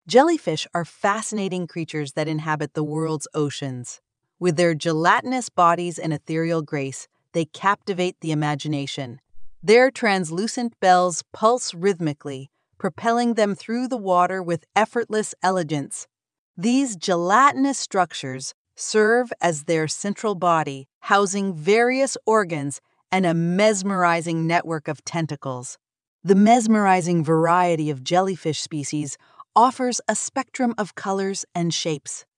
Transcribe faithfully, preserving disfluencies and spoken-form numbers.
Jellyfish are fascinating creatures that inhabit the world's oceans. With their gelatinous bodies and ethereal grace, they captivate the imagination. Their translucent bells pulse rhythmically, propelling them through the water with effortless elegance. These gelatinous structures serve as their central body, housing various organs and a mesmerizing network of tentacles. The mesmerizing variety of jellyfish species offers a spectrum of colors and shapes.